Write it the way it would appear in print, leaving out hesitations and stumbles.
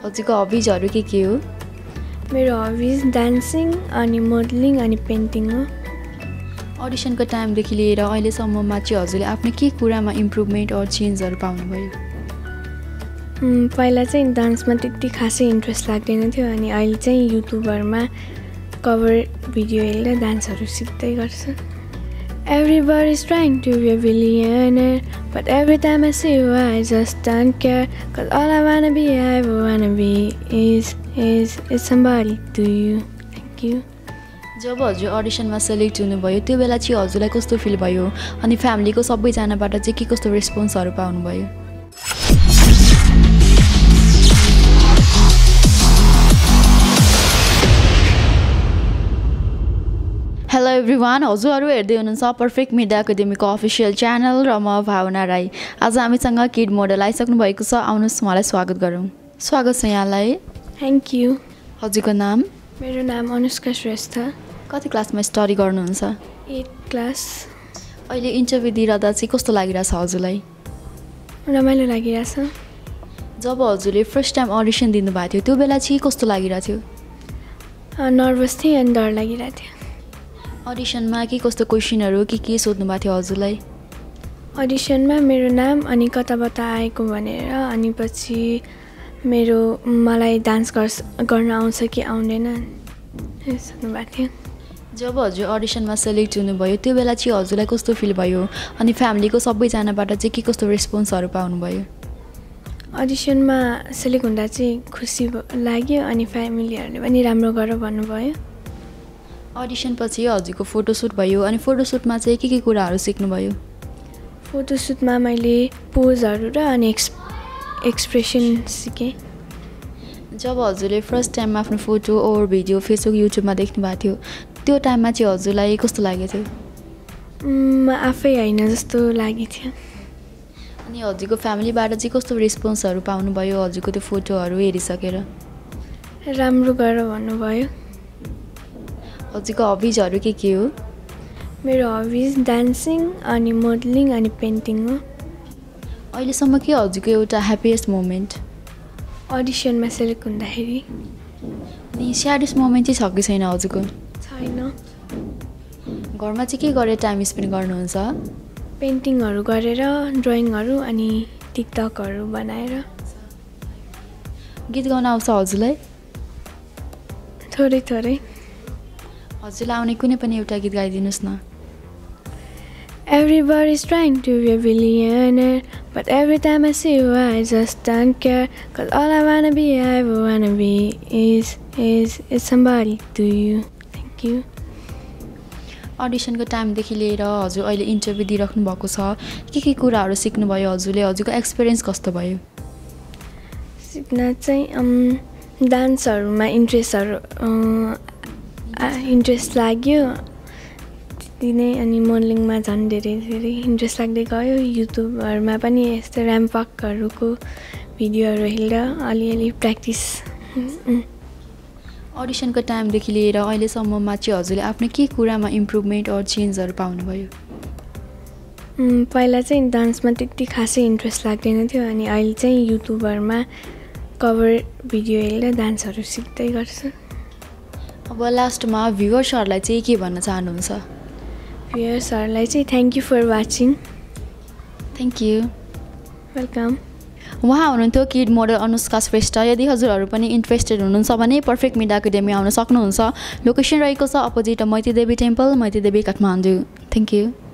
हजुरको हबिजहरू के हो? मेरो हबिज डान्सिङ अनि मोडलिङ अनि पेन्टिङ हो। अडिसनको टाइमदेखि लिएर अहिलेसम्ममा चाहिँ हजुरले आफ्नो के कुरामा इम्प्रुभमेन्ट अर चेन्जहरू पाउनुभयो? पहिला चाहिँ डान्समा त्यति खासै इन्ट्रेस्ट लाग्दैन थियो अनि अहिले चाहिँ युट्युबहरूमा कभर भिडियो हेरेर डान्सहरू सिक्दै गर्छु। Everybody's trying to be a billionaire, but every time I see you I just don't care, cause all I wanna be, I wanna be is somebody to you. Thank you. जब हजुर अडिसनमा select हुनुभयो त्यो बेला चाहिँ हजुरलाई कस्तो feel भयो अनि फ्यामिलीको सबैजनाबाट चाहिँ के कस्तो रेस्पोन्सहरू पाउनुभयो? हेलो एभ्रिवान, हजुरहरू हेर्दै हुनुहुन्छ पर्फेक्ट मिडिया एकाडेमीको अफिसियल च्यानल र म भावना राई। आज हामीसँग किड मोडल आइसक्नु भएको छ। आउनुहोस् उहाँलाई स्वागत गरौँ। स्वागत छ यहाँलाई। Thank you. हजुरको नाम? मेरो नाम अनुष्का श्रेष्ठ। कति क्लासमा स्टडी गर्नुहुन्छ? 8 क्लास। अहिले इन्टरभ्यू दिइरहँदा चाहिँ कस्तो लागिरहेछ हजुरलाई? रमाइलो लागिरहेछ। जब हजुरले फर्स्ट टाइम अडिसन दिनुभएको थियो त्यो बेला चाहिँ कस्तो लागिरहेको थियो? नर्भस थिएँ अनि डर लागिरहेको थियो। अडिसनमा के कस्तो क्वेसनहरू के सोध्नु भएको थियो हजुरलाई? अडिसनमा मेरो नाम अनि कताबाट आएको भनेर अनि पछि मलाई डान्स गर्न आउँछ कि आउँदैन सोध्नु भएको थियो। जब हजुर अडिसनमा सेलेक्ट हुनुभयो त्यो बेला चाहिँ हजुरलाई कस्तो फिल भयो अनि फ्यामिलीको सबैजनाबाट चाहिँ के कस्तो रेस्पोन्सहरू पाउनुभयो? अडिसनमा सेलेक्ट हुँदा चाहिँ खुसी लाग्यो अनि फ्यामिलीहरूले पनि राम्रो गर भन्नुभयो। अडिसन पछि हजुरको फोटोसुट भयो अनि फोटोसुटमा चाहिँ के कुराहरू सिक्नुभयो? फोटोसुटमा मैले पोजहरू र अनि एक्सप्रेसन सिकेँ। जब हजुरले फर्स्ट टाइम आफ्नो फोटो ओर भिडियो फेसबुक युट्युबमा देख्नु भएको थियो त्यो टाइममा चाहिँ हजुरलाई कस्तो लागेको थियो? आफै होइन जस्तो लागेको थियो। अनि हजुरको फ्यामिलीबाट चाहिँ कस्तो रेस्पोन्सहरू पाउनुभयो हजुरको त्यो फोटोहरू हेरिसकेर? राम्रो गर भन्नुभयो। हजुरको हबिजहरू के हो? मेरो हबिज डान्सिङ अनि मोडलिङ अनि पेन्टिङ हो। अहिलेसम्म के हजुरको एउटा ह्याप्पिएस्ट मोमेन्ट? अडिसनमा सेलेक्ट हुँदाखेरि। अनि स्याडेस्ट मोमेन्ट चाहिँ छ कि छैन हजुरको? छैन। घरमा चाहिँ के गरेर टाइम स्पेन्ड गर्नुहुन्छ? पेन्टिङहरू गरेर, ड्रइङहरू अनि टिकटकहरू बनाएर। गीत गाउन आउँछ हजुरलाई? थोरै थोरै। हजुरलाई आउने कुनै पनि एउटा गीत गाइदिनुहोस् न। Everybody's trying to be a billionaire, but every time I see you I just don't care, cause all I wanna be, I wanna be is somebody to you. Thank you. अडिसनको टाइमदेखि लिएर हजुर अहिले इन्टरभ्यू दिइराख्नु भएको छ। के कुराहरू सिक्नुभयो हजुरले? हजुरको एक्सपिरियन्स कस्तो भयो? सिक्न चाहिँ डान्सहरूमा इन्ट्रेस्ट लाग्यो त्यति नै अनि मोडलिङमा झन् धेरै इन्ट्रेस्ट लाग्दै गयो। युट्युबहरूमा पनि यस्तो ऱ्याम्पकहरूको भिडियोहरू हेरेर अलिअलि प्र्याक्टिस। अडिसनको टाइमदेखि लिएर अहिलेसम्ममा चाहिँ हजुरले आफ्नो के कुरामा इम्प्रुभमेन्ट अर चेन्जहरू पाउनुभयो? पहिला चाहिँ डान्समा त्यति खासै इन्ट्रेस्ट लाग्दैन थियो अनि अहिले चाहिँ युट्युबहरूमा कभर भिडियो हेरेर डान्सहरू सिक्दै गर्छु। अब लास्टमा भ्युवर्सहरूलाई चाहिँ के भन्न चाहनुहुन्छ? भ्युवर्सहरूलाई चाहिँ thank you for watching. Thank you. Welcome. उहाँ हुनुहुन्थ्यो किड मोडल अनुष्का श्रेष्ठ। यदि हजुरहरू पनि इन्ट्रेस्टेड हुनुहुन्छ भने पर्फेक्ट मिडिया एकाडेमी आउन सक्नुहुन्छ। लोकेसन रहेको छ opposite Maitri Devi temple, Maitri Devi Kathmandu. Thank you.